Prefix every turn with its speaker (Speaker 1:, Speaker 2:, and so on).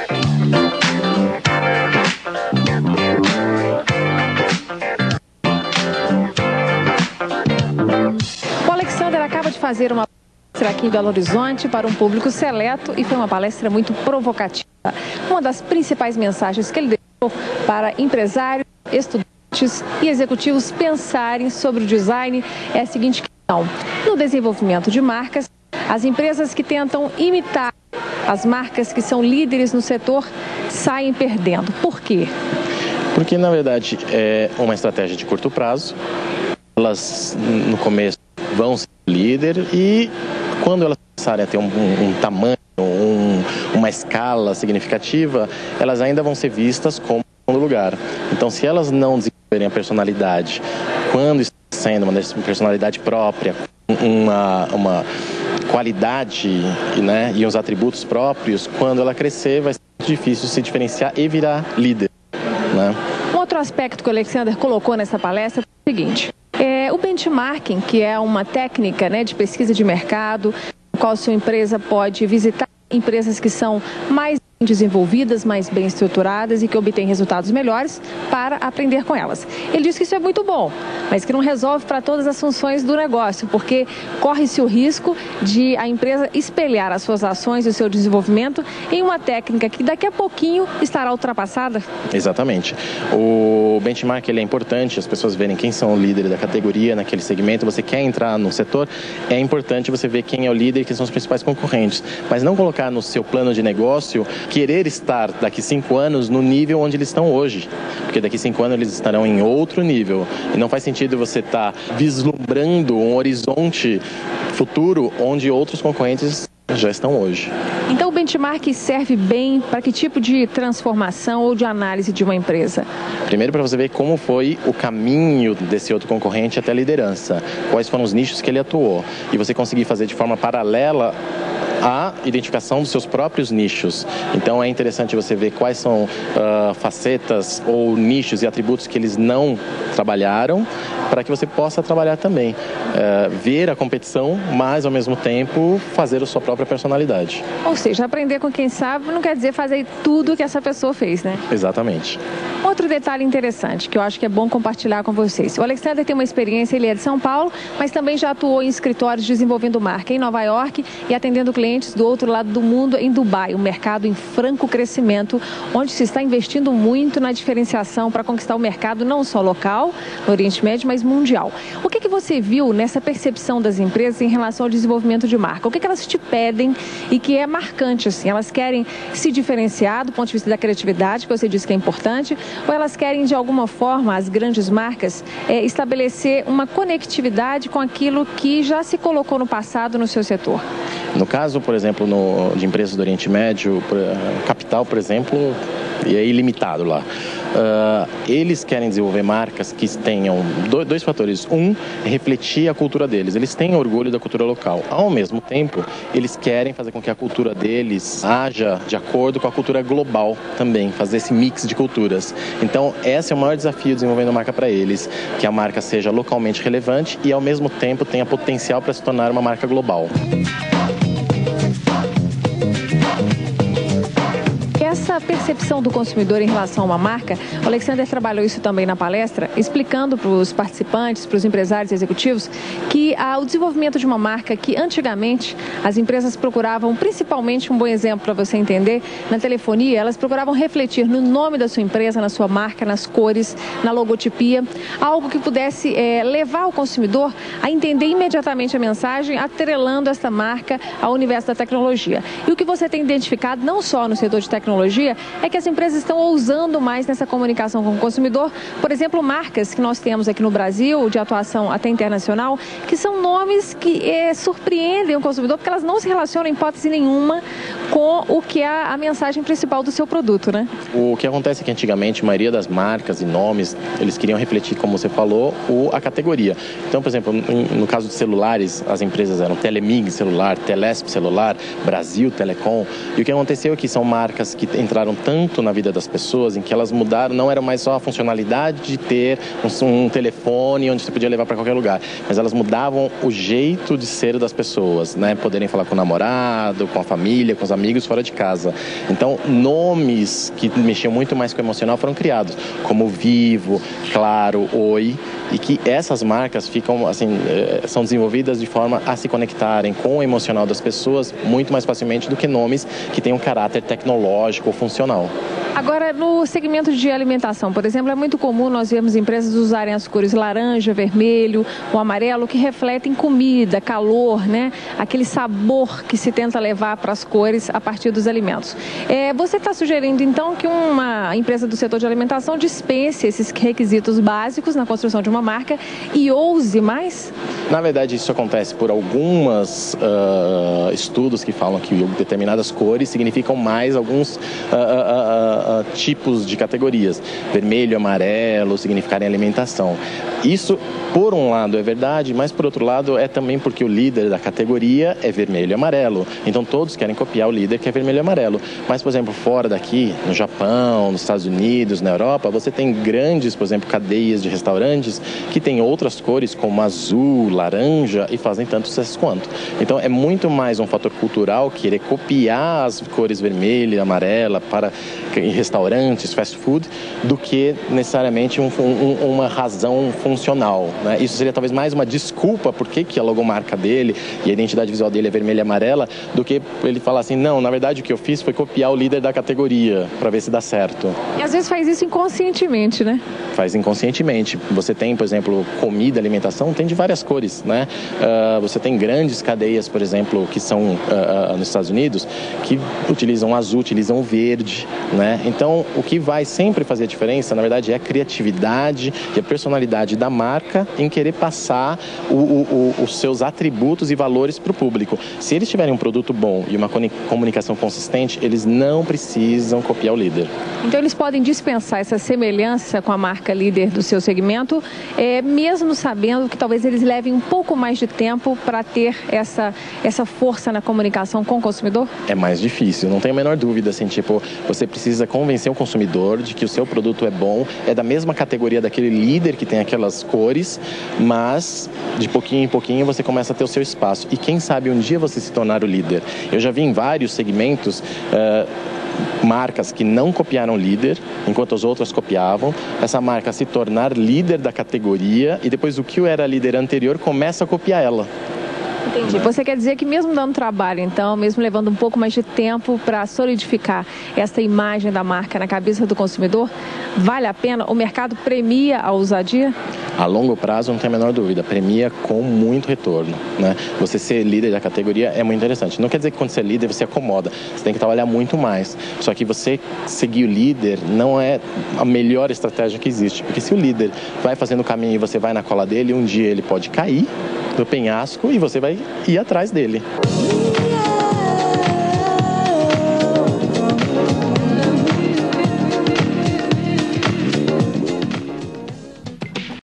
Speaker 1: O Alexander acaba de fazer uma palestra aqui em Belo Horizonte para um público seleto e foi uma palestra muito provocativa. Uma das principais mensagens que ele deixou para empresários, estudantes e executivos pensarem sobre o design é a seguinte questão: no desenvolvimento de marcas, as empresas que tentam imitar as marcas que são líderes no setor saem perdendo. Por quê?
Speaker 2: Porque, na verdade, é uma estratégia de curto prazo. Elas, no começo, vão ser líder e, quando elas começarem a ter um tamanho, uma escala significativa, elas ainda vão ser vistas como segundo lugar. Então, se elas não desenvolverem a personalidade, quando está sendo uma personalidade própria, uma qualidade, né, e uns atributos próprios, quando ela crescer, vai ser muito difícil se diferenciar e virar líder, né?
Speaker 1: Um outro aspecto que o Alexander colocou nessa palestra é o seguinte: o benchmarking, que é uma técnica, né, de pesquisa de mercado, no qual sua empresa pode visitar empresas que são mais desenvolvidas, mais bem estruturadas e que obtêm resultados melhores para aprender com elas. Ele diz que isso é muito bom, mas que não resolve para todas as funções do negócio, porque corre-se o risco de a empresa espelhar as suas ações e o seu desenvolvimento em uma técnica que daqui a pouquinho estará ultrapassada.
Speaker 2: Exatamente. O benchmark, ele é importante, as pessoas verem quem são o líder da categoria naquele segmento. Você quer entrar no setor, é importante você ver quem é o líder e quem são os principais concorrentes, mas não colocar no seu plano de negócio querer estar daqui 5 anos no nível onde eles estão hoje, porque daqui 5 anos eles estarão em outro nível e não faz sentido você estar vislumbrando um horizonte futuro onde outros concorrentes já estão hoje.
Speaker 1: Então o benchmark serve bem para que tipo de transformação ou de análise de uma empresa?
Speaker 2: Primeiro, para você ver como foi o caminho desse outro concorrente até a liderança, quais foram os nichos que ele atuou, e você conseguir fazer de forma paralela a identificação dos seus próprios nichos. Então é interessante você ver quais são facetas ou nichos e atributos que eles não trabalharam, para que você possa trabalhar também. Ver a competição, mas ao mesmo tempo fazer a sua própria personalidade.
Speaker 1: Ou seja, aprender com quem sabe não quer dizer fazer tudo que essa pessoa fez, né?
Speaker 2: Exatamente.
Speaker 1: Outro detalhe interessante que eu acho que é bom compartilhar com vocês. O Alexander tem uma experiência, ele é de São Paulo, mas também já atuou em escritórios desenvolvendo marca em Nova York e atendendo clientes do outro lado do mundo, em Dubai, um mercado em franco crescimento, onde se está investindo muito na diferenciação para conquistar o mercado não só local, no Oriente Médio, mas mundial. O que você viu nessa percepção das empresas em relação ao desenvolvimento de marca? O que elas te pedem e que é marcante, assim? Elas querem se diferenciar do ponto de vista da criatividade, que você disse que é importante, ou elas querem, de alguma forma, as grandes marcas, estabelecer uma conectividade com aquilo que já se colocou no passado no seu setor?
Speaker 2: No caso, por exemplo, de empresas do Oriente Médio, capital, por exemplo, e é ilimitado lá. Eles querem desenvolver marcas que tenham dois fatores. Um, é refletir a cultura deles. Eles têm orgulho da cultura local. Ao mesmo tempo, eles querem fazer com que a cultura deles haja de acordo com a cultura global também, fazer esse mix de culturas. Então, esse é o maior desafio desenvolvendo a marca para eles, que a marca seja localmente relevante e, ao mesmo tempo, tenha potencial para se tornar uma marca global.
Speaker 1: Essa percepção do consumidor em relação a uma marca, o Alexander trabalhou isso também na palestra, explicando para os participantes, para os empresários e executivos, que o desenvolvimento de uma marca que antigamente as empresas procuravam, principalmente, um bom exemplo para você entender, na telefonia, elas procuravam refletir no nome da sua empresa, na sua marca, nas cores, na logotipia, algo que pudesse levar o consumidor a entender imediatamente a mensagem, atrelando esta marca ao universo da tecnologia. E o que você tem identificado, não só no setor de tecnologia, é que as empresas estão ousando mais nessa comunicação com o consumidor. Por exemplo, marcas que nós temos aqui no Brasil, de atuação até internacional, que são nomes que surpreendem o consumidor, porque elas não se relacionam em hipótese nenhuma com o que é a mensagem principal do seu produto, né?
Speaker 2: O que acontece é que antigamente a maioria das marcas e nomes, eles queriam refletir, como você falou, a categoria. Então, por exemplo, no caso de celulares, as empresas eram Telemig celular, Telesp celular, Brasil Telecom. E o que aconteceu é que são marcas que entraram tanto na vida das pessoas, em que elas mudaram, não era mais só a funcionalidade de ter um telefone onde você podia levar para qualquer lugar, mas elas mudavam o jeito de ser das pessoas, né? Poderem falar com o namorado, com a família, com os amigos fora de casa. Então, nomes que mexiam muito mais com o emocional foram criados, como Vivo, Claro, Oi, e que essas marcas ficam, assim, são desenvolvidas de forma a se conectarem com o emocional das pessoas muito mais facilmente do que nomes que têm um caráter tecnológico ou funcional.
Speaker 1: Agora, no segmento de alimentação, por exemplo, é muito comum nós vermos empresas usarem as cores laranja, vermelho, o amarelo, que refletem comida, calor, né? Aquele sabor que se tenta levar para as cores a partir dos alimentos. Você está sugerindo, então, que uma empresa do setor de alimentação dispense esses requisitos básicos na construção de uma marca e ouse mais?
Speaker 2: Na verdade, isso acontece por alguns estudos que falam que determinadas cores significam mais alguns tipos de categorias. Vermelho, amarelo significarem alimentação. Isso, por um lado, é verdade, mas por outro lado é também porque o líder da categoria é vermelho e amarelo. Então todos querem copiar o líder que é vermelho e amarelo. Mas, por exemplo, fora daqui, no Japão, nos Estados Unidos, na Europa, você tem grandes, por exemplo, cadeias de restaurantes que têm outras cores como azul, laranja e fazem tanto sucesso quanto. Então é muito mais um fator cultural querer copiar as cores vermelha e amarela para restaurantes, fast food, do que necessariamente uma razão funcional, né? Isso seria talvez mais uma desculpa por que a logomarca dele e a identidade visual dele é vermelha e amarela, do que ele falar assim, não, na verdade o que eu fiz foi copiar o líder da categoria para ver se dá certo.
Speaker 1: E às vezes faz isso inconscientemente, né? Faz
Speaker 2: inconscientemente. Você tem, por exemplo, comida, alimentação, tem de várias cores, né? Você tem grandes cadeias, por exemplo, que são nos Estados Unidos, que utilizam azul, utilizam verde, né? Então, o que vai sempre fazer a diferença, na verdade, é a criatividade e a personalidade da marca em querer passar os seus atributos e valores para o público. Se eles tiverem um produto bom e uma comunicação consistente, eles não precisam copiar o líder.
Speaker 1: Então, eles podem dispensar essa semelhança com a marca líder do seu segmento, mesmo sabendo que talvez eles levem um pouco mais de tempo para ter essa força na comunicação com o consumidor?
Speaker 2: É mais difícil, não tenho a menor dúvida, assim, tipo, você precisa convencer o consumidor de que o seu produto é bom, é da mesma categoria daquele líder que tem aquelas cores, mas de pouquinho em pouquinho você começa a ter o seu espaço. E quem sabe um dia você se tornar o líder. Eu já vi em vários segmentos marcas que não copiaram o líder, enquanto as outras copiavam, essa marca se tornar líder da categoria e depois o que era líder anterior começa a copiar ela.
Speaker 1: Entendi. Você quer dizer que mesmo dando trabalho, então, mesmo levando um pouco mais de tempo para solidificar essa imagem da marca na cabeça do consumidor, vale a pena? O mercado premia a ousadia?
Speaker 2: A longo prazo, não tem a menor dúvida, premia com muito retorno, né? Você ser líder da categoria é muito interessante. Não quer dizer que quando você é líder, você acomoda. Você tem que trabalhar muito mais. Só que você seguir o líder não é a melhor estratégia que existe. Porque se o líder vai fazendo o caminho e você vai na cola dele, um dia ele pode cair do penhasco e você vai ir atrás dele.